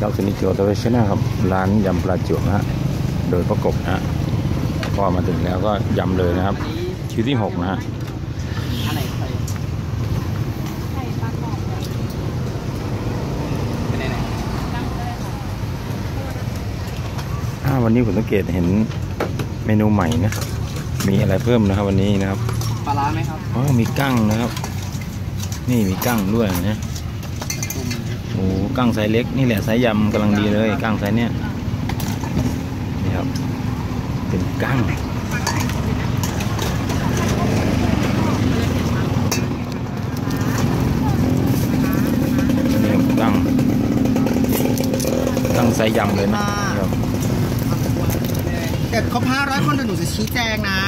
ครับสุนิจโจทวีชนะครับร้านยำปลาจุนะฮะโดยประกบนะฮะพอมาถึงแล้วก็ยำเลยนะครับคิวที่6นะฮะวันนี้ผมสังเกตเห็นเมนูใหม่นะมีอะไรเพิ่มนะครับวันนี้นะครับปลาร้าไหมครับอ๋อมีกั้งนะครับนี่มีกั้งด้วยนะโอ้กั้งไซส์เล็กนี่แหละไซส์ยำกำลังดีเลยกั้งไซส์เนี้ยนี่ครับเป็นกั้งนี่กั้งไซส์ยำเลยนะครับเกิดครบ500 คนเดี๋ยวหนูจะชี้แจงนะ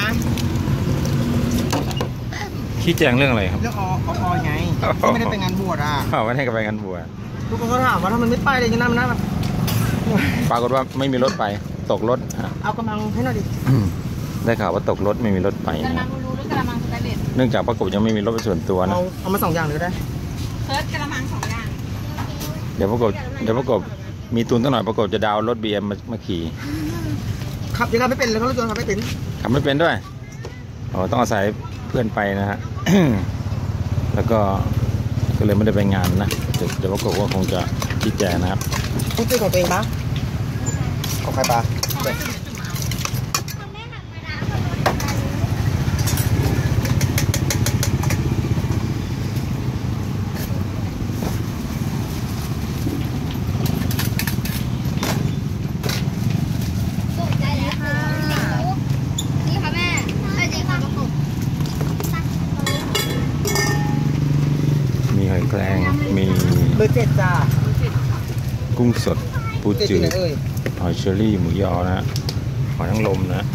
ชี้แจงเรื่องอะไรครับเรื่องอไงไม่ได้ไปงานบวชอ่ะไม่ได้ไปงานบวชทุกคนก็ถามว่าถ้ามันไม่ไปเลยนะมันน่าแบบปรากฏว่าไม่มีรถไปตกรถเอากำลังให้หน่อยดิได้ข่าวว่าตกรถไม่มีรถไปกระมังรู้หรือกระมังสแตนเลสเนื่องจากประกบยังไม่มีรถเป็นส่วนตัวนะเอามา2 อย่างเลยได้เซิร์ชกระมัง2 อย่างเดี๋ยวประกบมีทุนตั้งหน่อยประกบจะดาวรถ BM มาขี่ขับยังไม่เป็นเลยเขารถยนต์ขับไม่เป็นด้วยต้องอาศัยเพื่อนไปนะฮะ แล้วก็เลยไม่ได้ไปงานนะเดี๋ยวประกบว่าคงจะชี้แจงนะครับพูดชื่อของตัวเองปะของใครปะมีหอยแครงมีเบอร์ 7จ้ากุ้งสดปูจืดหอยเชอรี่หมูยอนะฮะหอยนางรมนะ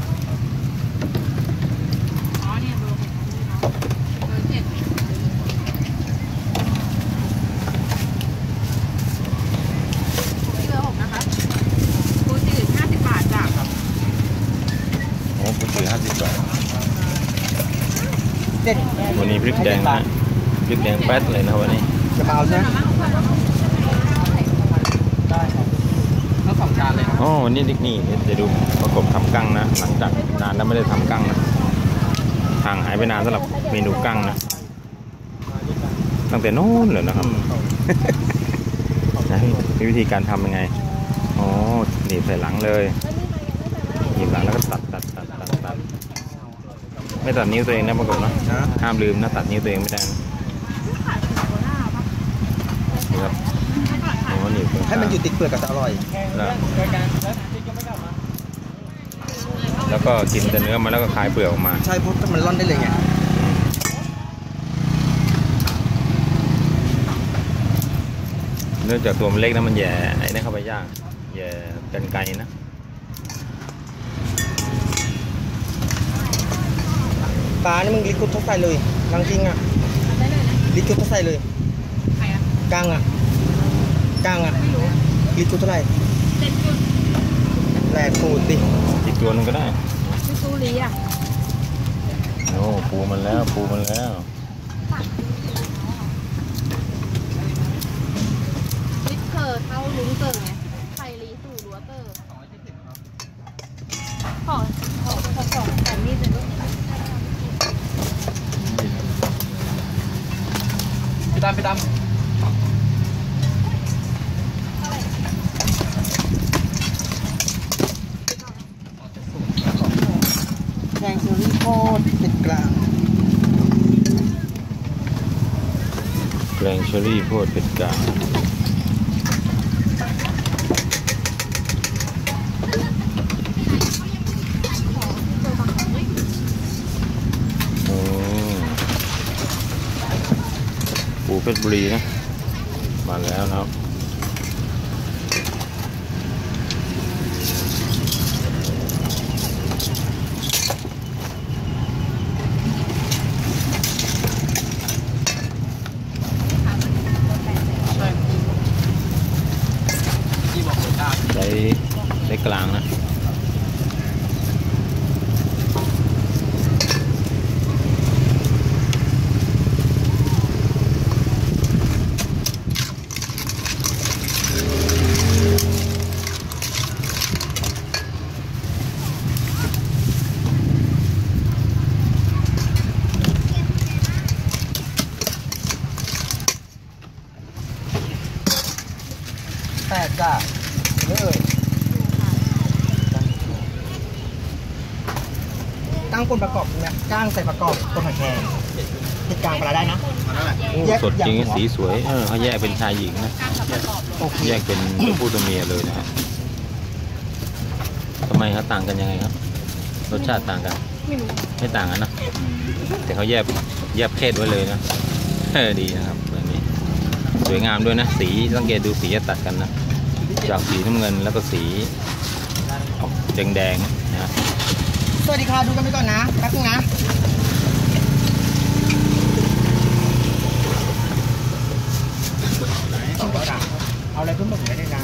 ปูจืด50 บาทจ้ะโอ้ปูจืด50 บาท 7 วันนี้พริกแดงนะพริกแดงแป๊ดเลยนะวันนี้จะเบาใช่ไหมได้ครับทั้ง2 จานเลยอ๋อวันนี้นี่จะดูประกบทำกั้งนะหลังจากนานแล้วไม่ได้ทำกั้งนะห่างหายไปนานสำหรับเมนูกั้งนะตั้งแต่โน้นเลยนะครับมีวิธีการทำยังไงอ๋อหนีบใส่หลังเลยหนีบหลังแล้วก็ตัดไม่ตัดนิ้วตัวเองนะประกบนะห้ามลืมนะตัดนิ้วตัวเองไม่ได้ครับให้มันอยู่ติดเปลือกก็จะอร่อยแล้วก็กินแต่เนื้อมาแล้วก็คายเปลือกออกมาใช่เพราะมันร่อนได้เลยไงเนื่องจากตัวมันเล็กนะมันแย่ไอ้นี่เข้าไปยากแย่กันไกลนะปลานี่มึงลิกุดทุกใส่เลยกางจริงอ่ะลิกุดทุกใส่เลยกางอ่ะลิกุดเท่าไหร่แหลกปูดิอีกตัวนึงก็ได้ปูลีอ่ะโอ้ปูมันแล้วลิเกอร์เท่าลุงเกิร์ไงไฟลีสู่รัวเตอร์ขอแต่นี่จะลูกไปตามแกงเชอรี่โคตรเป็นกลางแกงเชอรี่โคตรเป็นกลางปูเพชรบุรีนะมาแล้วนะครับใช้กลางนะจ้าเลยตั้งคนประกอบเนี่ยก้างใส่ประกอบคนหักแขงติดกลางปลาได้นะโอ้สดจริงสีสวยเขาแยกเป็นชายหญิงนะแยกเป็นผู้ตัวเมียเลยนะครับทำไมครับต่างกันยังไงครับรสชาติต่างกันไม่ต่างกันนะแต่เขาแยกเพศไว้เลยนะดีนะครับแบบนี้สวยงามด้วยนะสีสังเกตดูสีจะตัดกันนะจากสีน้ำเงินแล้วก็สีออกแดงๆนะสวัสดีค่ะดูกันไปก่อนนะแป๊บนึงนะเอาอะไรเพิ่มหมดเลยนะ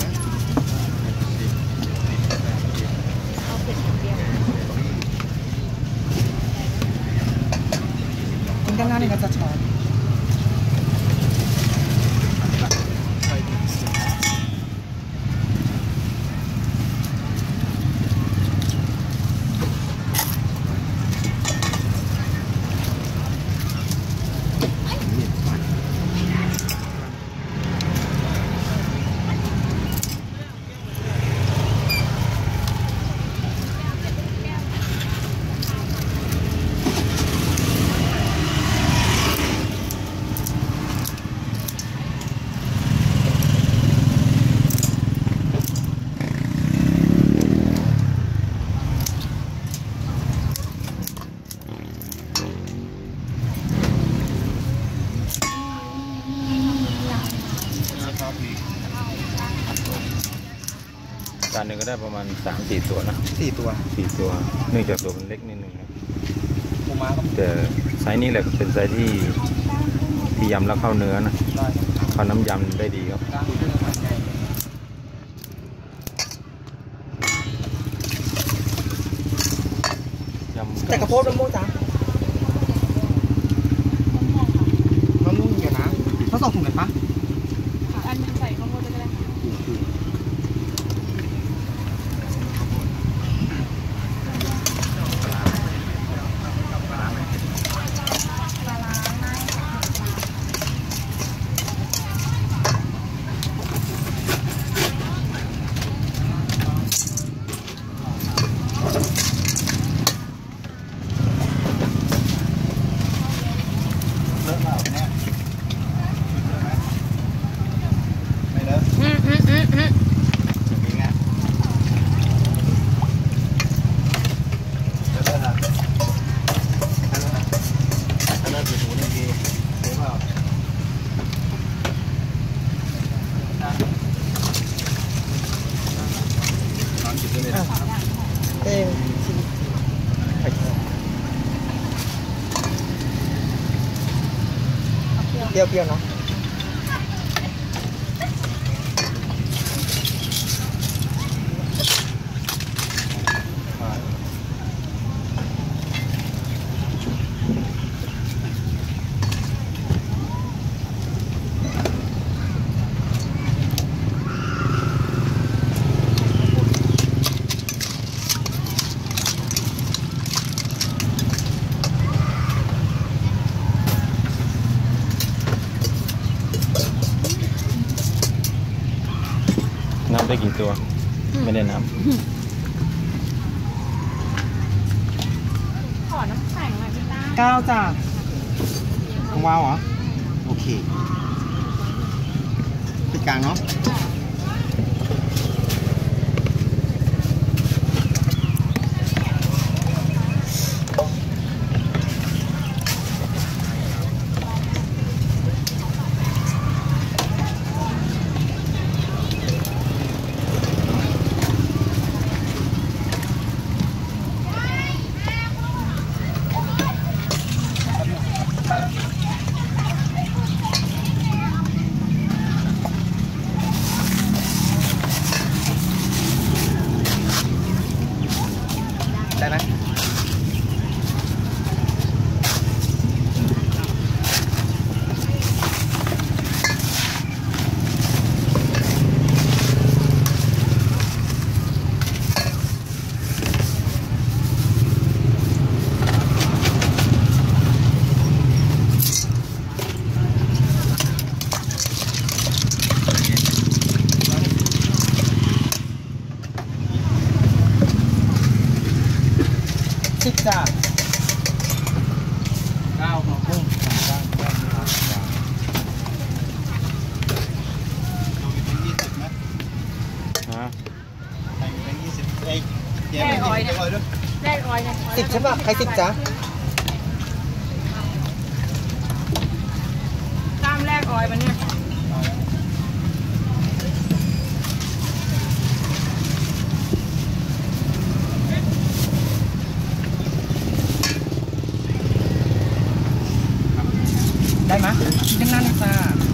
กินกันหน้านี่ก็จะช้อนการหนึ่งก็ได้ประมาณ 3-4 ตัวนะ 4 ตัวเนื่องจากตัวมันเล็กนิดนึงนะปูม้าก็แต่ไซส์นี้แหละเป็นไซส์ที่ยำแล้วเข้าเนื้อนะเข้าน้ำยำได้ดีครับแต่กระโพดมะม่วงจ้ะมะม่วงเยอะนะเขาส่งถุงไหนปะอันใส่ข้าวโพดได้ค่ะเปรี้ยวๆเนาะน้ำได้กี่ตัวไม่ได้น้ำขอน้ำแข็งหน่อยพี่ต้า 9จ้ะของวาวเหรอโอเคปิดกลางเนาะได้ไหม 10จ้ะ9ครับกุ้งฮะแรกออยเนี่ยแรกออยเนี่ย 10ใช่ป่ะใคร10จ้ะตามแรกออยมันเนี่ยได้ไหมชิ้นนั้นจ้า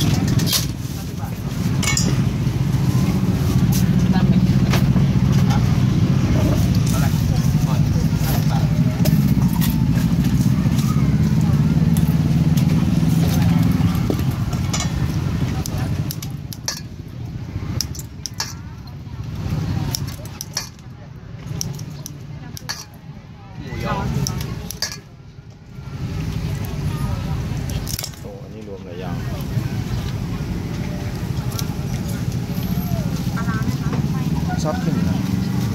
โอ้อันนี้รวมหลายอย่างชอบกินนะ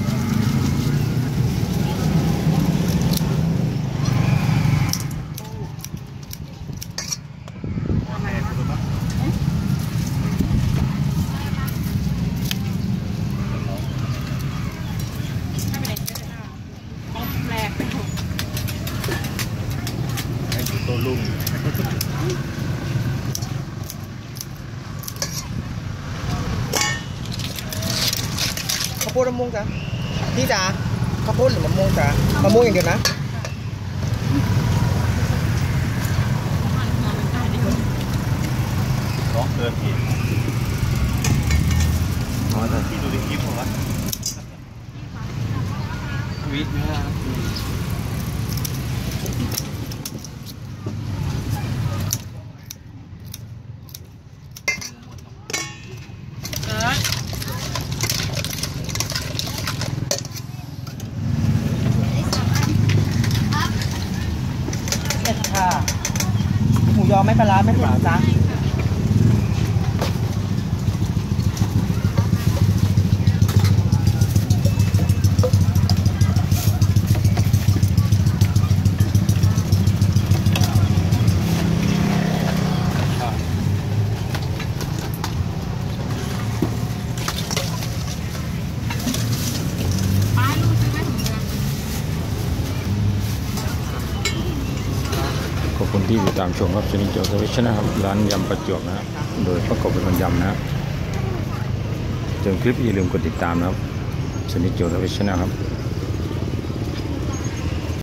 ข้าวโพดมะม่วงจ้ะพี่จ๋าข้าวโพดหรือมะม่วงจ้ะมะม่วงอย่างเดียวนะร้องเกินอีกอ๋อแต่ที่ดูในคลิปเหรอวะวิทย์นะค่ะหมูยอไม่ปลาร้าไม่เผ็ดนะจ๊ะป้าลูกซื้อไหมถุงเงินขอบคุณที่ติดตามชมครับชนิดโจทวิชนะครับร้านยำประจวบนะครับโดยประกอบเป็นคนยำนะครับเจอคลิปอย่าลืมกดติดตามนะครับชนิดโจทวิชนะครับ